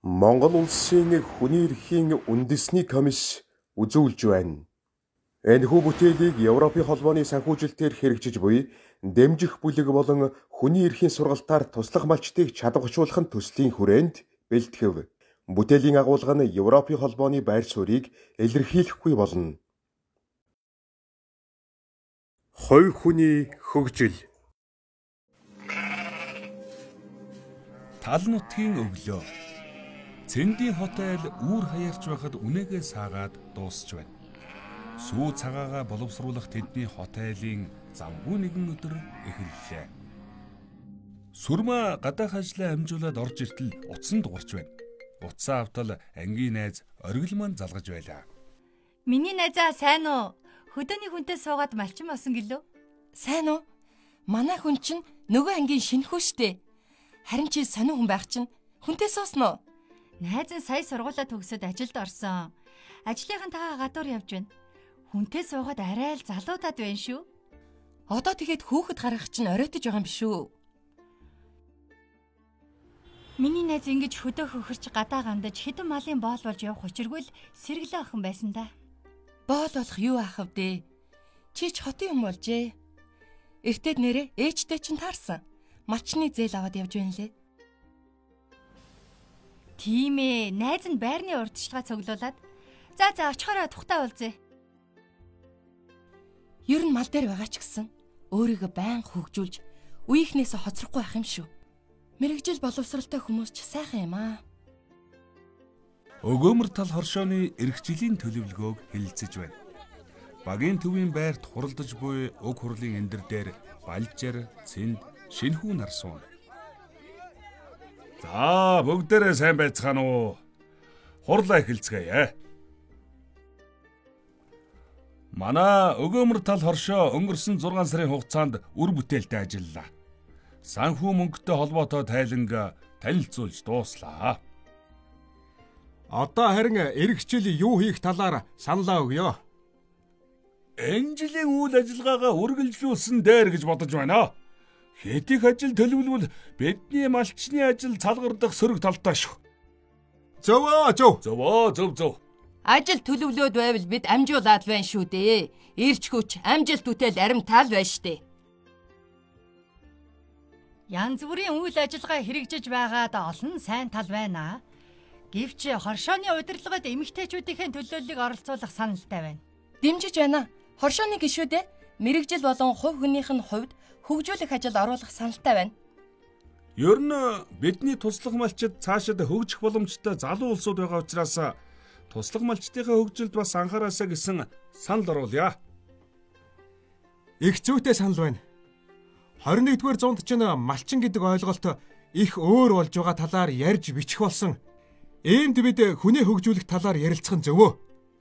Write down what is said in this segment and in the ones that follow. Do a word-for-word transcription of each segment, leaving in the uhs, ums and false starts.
Монгол улсын хүний эрхийн үндэсний комисс үзүүлж байна. Энэхүү бүтээлийг Европын холбооны санхүүжилтээр хэрэгжиж буй дэмжих бүлэг болон хүний эрхийн сургалтаар туслах малчдыг чадварчуулах нь төслийн хүрээнд бэлтгэв. Бүтээлийн агуулга нь Европын холбооны байр суурийг илэрхийлэхгүй болно. Хувь хүний хөгжил. Тал нутгийн өглөө. Цэндийн хотел үүр хаярч байхад үнэгээ саагаад дуусч байна. Сүү цагаагаа боловсруулах тэдний хотелийн замгүй нэгэн өдөр эхэллээ. Сүрмэ гадаах ажлаа амжуулаад орж иртэл утсан дугарч байна. Утсаа автал ангийн найз оргил маань залгаж байлаа. Миний найзаа сайн уу? Хөдөөний хүнтэй суугаад малчин болсон гэлөө? Сайн уу? Манай хүн чинь нөгөө ангийн шинэхүү штэ. Харин чи сонин хүн байх чинь хүнтэй суусан уу? Найз нь сая сургуулаа төгсөөд ажилд орсон. Ажлынхантайгаа гадуур явж байна. Хүнтэй суугаад арай л залуудаад байна шүү. Одоо тэгээд хүүхэд гаргах чинь оройтож байгаа юм биш үү? Миний найз ингэж хөдөө хөхөрч гадаа гамдаж хэдэн малын боол болж явах учиргүй л сэргэлэн охин байсан да. Боол болох юу аах вэ? Чи ч хотын юм болжээ. Эртэд нэрээ ээжтэй чинь таарсан. Малчны зээл аваад явж байна лээ. Тийм ээ, найз нь байрны урдчилгаа цуглуулад за за очихороо тухтаа уулзъя. Ер нь мал дээр байгаа ч гэсэн өөрийгөө байн хөгжүүлж үеийнхнээс хоцрохгүй байх юм шүү. Мэргэжил боловсралтай хүмүүс ч сайхан юм аа. Өгөөмөр тал хоршооны эрх жилийн төлөвлөгөөг хэлэлцэж байна. Багийн төвийн байрт хуралдаж буй уг хурлын эндэр дээр балжир, цэнд, шинэхүү нар суун. За бүгдээрээ сайн байцгаана уу? Хурлаа эхэлцгээе. Манай өгөөмөр тал хоршоо өнгөрсөн зургаан сарын хугацаанд үр бүтээлтэй ажиллалаа. Санхүү мөнгөтэй холбоотой тайланг танилцуулж дууслаа. Одоо харин эх жил юу хийх талаар саналаа өгье. Энэ жилийн үйл ажиллагаагаа үргэлжлүүлсэн дээр гэж бодож байна. Хэдих ажил төлөвлөвөл бидний малчны ажил цалгардах сөрөг талтай шүү. Зөвөө зөв. Зөвөө зөв зөв. Ажил төлөвлөөд байвал бид амжуулаад байна шүү дээ. Ирч хүч амжилт үтэл аримтаал байна штэ. Янз бүрийн үйл ажиллагаа хэрэгжиж байгаад олон сайн тал байна. Гэвч хоршооны удирдлагад эмэгтэйчүүдийн төлөөллийг оролцуулах саналтай байна. Дэмжиж байна. Хоршооны гишүүдээ мэргэжил болон хувь хүнийх нь хувьд хөгжүүлэх ажил оруулах саналтай байна. Ер нь бидний туслах малчид цаашид хөгжих боломжтой залуу улсууд байгаа учраас туслах малчдынхаа хөгжилд бас анхаараасаа гэсэн санал оруулъя. Их зүйтэй санал байна. двадцать нэгдүгээр зуунд ч малчин гэдэг ойлголт их өөр болж байгаа талаар ярьж бичих болсон. Иймд бид хүнээ хөгжүүлэх талаар ярилцах нь зөвөө.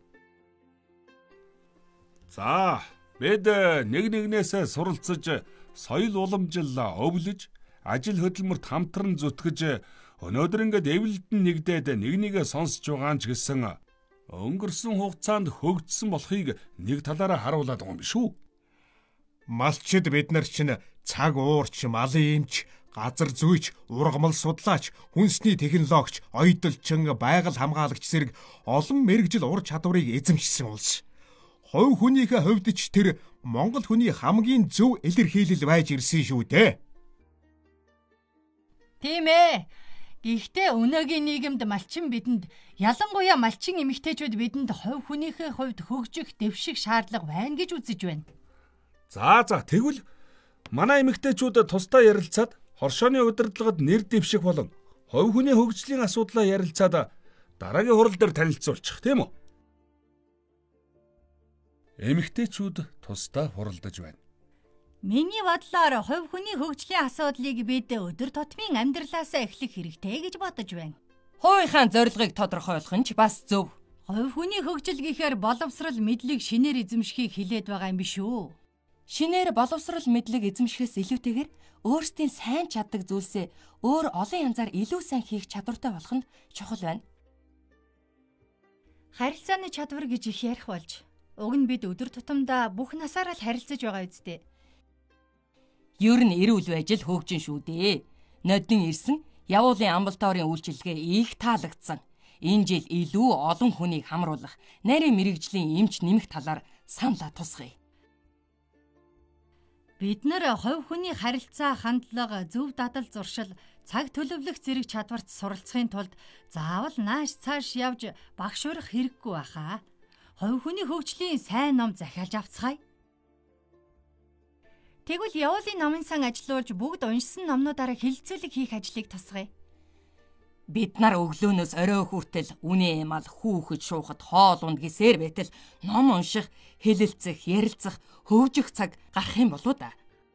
За, бид нэг нэгнээсээ суралцж, соёл уламжил өвлөж, ажил хөдөлмөрт хамтран зүтгэж, өнөөдөр ингээд эвлэлдэн нэгдээд нэг нэгээ сонсож байгаа ч гэсэн өнгөрсөн хугацаанд хөгжсөн болохыг нэг талаараа харуулад байгаа юм биш үү? Малчид бид нар чинь цаг уурч, малын эмч, газар зүйч, ургамал судлаач, хүнсний технологич, ойдолчин, байгаль хамгаалагч зэрэг олон мэргэжил ур чадварыг эзэмшсэн улс. Хувь хүнийхээ хувьд ч тэр Монгол хүний хамгийн зөв илэрхийлэл байж ирсэн шүү дээ. Тийм ээ. Гэхдээ өнөөгийн нийгэмд малчин бидэнд ялангуяа малчин эмэгтэйчүүд бидэнд хувь хүнийхээ хувьд хөгжих дэвших шаардлага байна гэж үзэж байна. За за тэгвэл манай эмэгтэйчүүд тусдаа ярилцаад хоршооны удирдлагад нэр дэвших болон хувь хүний хөгжлийн асуудлаа ярилцаад дараагийн хурал дээр танилцуулчих, тийм үү? Эмэгтэйчүүд тусдаа хуралдаж байна. Миний бодлоор хувь хүний хөгжлийн асуудлыг бид өдөр тутмын амьдралаасаа эхлэх хэрэгтэй гэж бодож байна. Хувийнхаа зорилгыг тодорхойлох нь ч бас зөв. Хувь хүний хөгжил гэхээр боловсрал мэдлэг шинээр эзэмшихийг хэлээд байгаа юм биш үү? Шинээр боловсрал мэдлэг эзэмшихээс илүүтэйгээр өөрсдийн сайн чаддаг зүйлсээ өөр олон янзаар илүү сайн хийх чадвартай болох нь чухал байна. Харилцааны чадвар гэж их ярих болж, уг нь бид өдөр тутамдаа бүх насаараа л харилцаж байгаа үсттэй. Ер нь эрүүл байж л хөгжин шүү дээ. Нодон ирсэн Явуулын амбулаторийн үйлчилгээ их таалагдсан. Энэ жил илүү олон хүнийг хамруулах, нарийн мэрэгжлийн эмч нэмэх талаар саналаа тусгая. Бид нар хувь хүний харилцаа, хандлага, зөв дадал зуршил, цаг төлөвлөх зэрэг чадварт суралцахын тулд заавал нааш цааш явж багшуурах хэрэггүй баха. Хувь хүний хөгжлийн сайн ном захиалж авцгаая. Тэгвэл явуулын номын сан ажилуулж бүгд уншсан номнуудаараа хэлэлцүүлэг хийх ажлыг тусгая. Бид нар өглөөнөөс орой хүртэл үнэ эмал хүүхэд шуухад хоол унд гэсээр байтал ном унших, хэлэлцэх, ярилцах, хөгжих цаг гарах юм болоо да.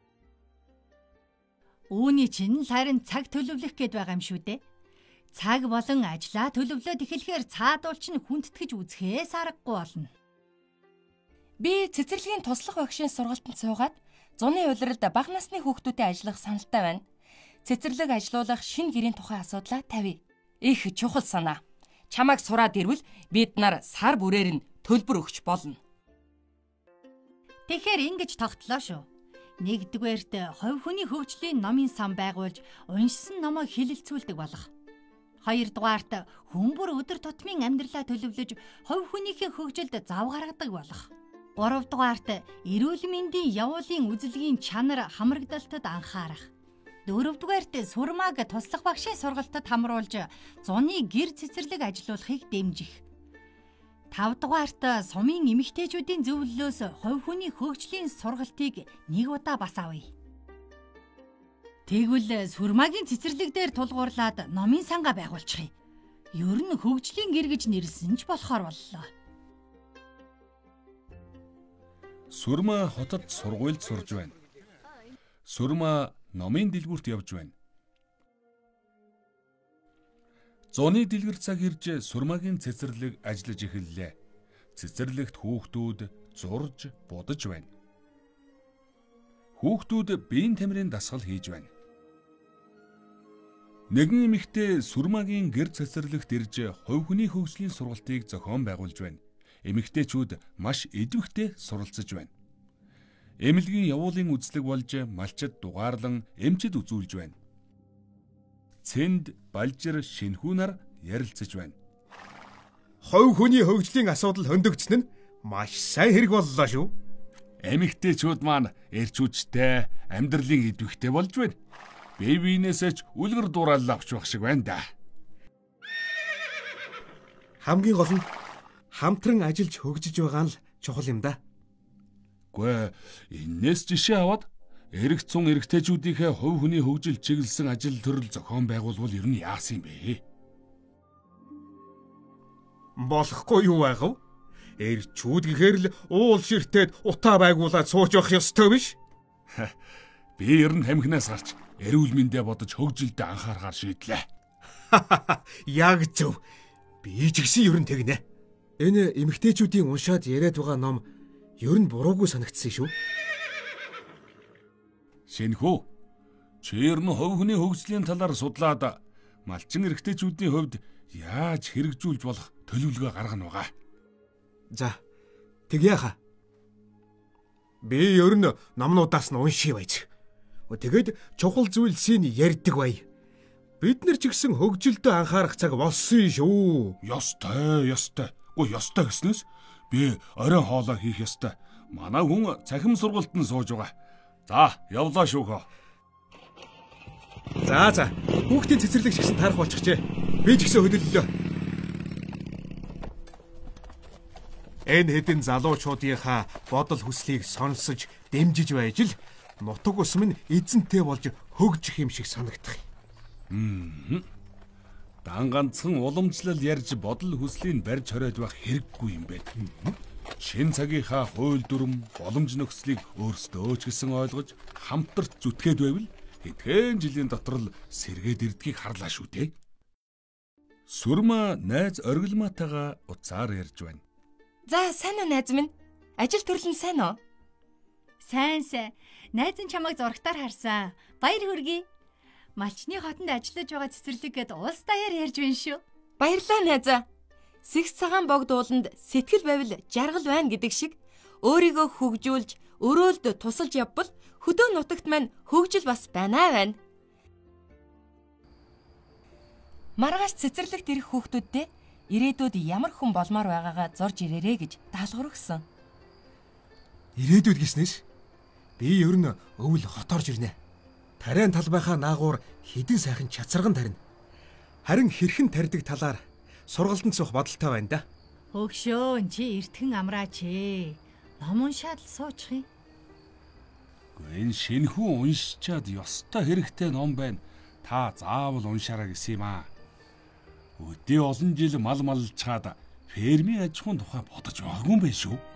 Үүний чинь л харин цаг төлөвлөх гээд байгаа юм шүү дээ. Цаг болон ажлаа төлөвлөөд эхлэхээр цаадуулч нь хүндэтгэж үзэхээс аргагүй болно. Би цэцэрлэгийн туслах багшийн сургалтанд суугаад зуны улиралд бага насны хүүхдүүдэд ажиллах саналтай байна. Цэцэрлэг ажилуулах шинэ гэрийн тухай асуудлаа тавья. Их чухал санаа. Чамайг сураад ирвэл бид нар сар бүрээр нь төлбөр өгч болно. Тэгэхээр ингэж тогтлоо шүү. Нэгдүгээрт хувь хүний хөгжлийн номын сан байгуулж уншсан номоо хэлэлцүүлдэг болох. Хоёрдугаарт хүн бүр өдөр тутмын амьдралаа төлөвлөж хувь хүнийхээ хөгжилд зав гаргадаг болох. Гуравдугаарт эрүүл мэндийн явуулын үзэлгийн чанар хамрагдалтад анхаарах. Дөрөвдүгээрт сурмааг туслах багшийн сургалтад хамруулж зуны гэр цэцэрлэг ажилуулахыг дэмжих. Тавдугаарт сумын эмэгтэйчүүдийн зөвлөлөөс хувь хүний хөгжлийн сургалтыг нэг удаа бас авъя. Тэгвэл сурмаагийн цэцэрлэг дээр тулгуурлаад номын сангаа байгуулчихъя. Ер нь хөгжлийн гэр гэж нэрлсэн ч болохоор боллоо. Сурмаа хотод сургуульд сурж байна. Сурмаа номын дэлгүүрт явж байна. Зуны дэлгэр цаг ирж сурмаагийн цэцэрлэг ажиллаж эхэллээ. Цэцэрлэгт хүүхдүүд зурж, будаж байна. Хүүхдүүд биеийн тамирын дасгал хийж байна. Нэгэн эмэгтэй сурмаагийн гэр цэцэрлэгт ирж хувь хүний хөгжлийн сургалтыг зохион байгуулж байна. Эмэгтэйчүүд маш идэвхтэй суралцж байна. Эмнэлгийн явуулын үзлэг болж малчид дугаарлан эмчид үзүүлж байна. Цэнд, балжир, шинхүү нар ярилцаж байна. Хувь хүний хөгжлийн асуудал хөндөгдсөн нь маш сайн хэрэг боллоо шүү. Эмэгтэйчүүд маань эрчүүчтэй, амьдралын идэвхтэй болж байна. Бие биенээсээ ч үлгэр дуурайлал авч байх шиг байна да. Хамгийн гол нь хамтран ажиллаж хөгжиж байгаа нь л чухал юм да. Гүй энэс жишээ аваад эрэгт цун эрэгтэйчүүдийнхээ хувь хүний хөгжил чиглэсэн ажил төрөл зохион байгуулвал ер нь яасан юм бэ? Болохгүй юу байгав? Эрчүүд гэхээр л уул ширтээд утаа байгуулад сууж явах ёстой биш? Би ер нь хамхинаас гарч эрүүл мэндэ бодож хөгжилдөө анхаарахаар шийдлээ. Яг зөв. Би ч гэсэн ер нь тэгнэ. Энэ эмэгтэйчүүдийн уншаад яриад байгаа ном ер нь буруугүй санагдсан шүү. Шинхүү, чи ер нь хувь хүний хөгжлийн талаар судлаад малчин эрэгтэйчүүдийн хувьд яаж хэрэгжүүлж болох төлөвлөгөө гаргана байгаа. За, тэгье хаа. Би ер нь номнуудаас нь уншия байж. Тэгээд чухал зүйлсийг ярьдаг бай. Бид нар ч гэсэн хөгжилдөө анхаарах цаг болсон шүү. Ёстой, ёстой. Гү ёстой гэснээс би оройн хоолоо хийх ёстой. Манай хүн цахим сургалтанд сууж байгаа. За, явлаа шүүхөө. За за, хүүхдийн цэцэрлэг шигсэн тарах болчихжээ. Би ч гэсэн хөдөллөө. Энэ хэдин залуучуудынхаа бодол хүслийг сонсож, дэмжиж байж л нутаг ус минь эзэнтэй болж хөгжих юм шиг санагдах. Хм. Дан ганцхан уламжлал ярьж бодол хүслийн барьж хориод байх хэрэггүй юм байна. Шин цагийнхаа хууль дүрм, боломж нөхцөлийг өөрсдөө ч гэсэн ойлгож, хамтарч зүтгээд байвал хэдхэн жилийн дотор л сэргээд ирдгийг харлаа шүү дээ. Сүрмэ найз оргилмаатайгаа уцаар ярьж байна. За, сайн уу найз минь? Ажил төрөл нь сайн уу? Сайн сайн. Найз нь чамайг зурагтаар харсан. Баяр хүргэе. Малчны хотонд ажиллаж байгаа цэцэрлэгэд улс даяар ярьж байна шүү. Баярлалаа найзаа. Сэгс цагаан богд ууланд сэтгэл байвал жаргал байна гэдэг шиг өөрийгөө хөгжүүлж, өрөөлд тусалж явбал хөдөө нутагт маань хөгжил бас байна байна. Маргааш цэцэрлэгт ирэх хүүхдүүдтэй ирээдүйд ямар хүн болмоор байгаагаа зорж ирээрэй гэж даалгавар өгсөн. Ирээдүйд гиснээс би ер нь өвөл хоторж ирнэ. Тариан талбайхаа наагуур хідэн сайхан чацарган тарина. Харин хэрхэн тарьдаг талаар сургалтанд суух бодолтой байна да. Хөгшөө чи эртхэн амраач ээ. Ном уншаад суучих юм. Энэ шинэхүү уншичаад ёстой хэрэгтэй ном байна. Та заавал уншаарай гэсэн юм аа. Өдөө олон жил мал малчаад фермийн аж ахуйн тухай бодож байгаагүй юм байна шүү.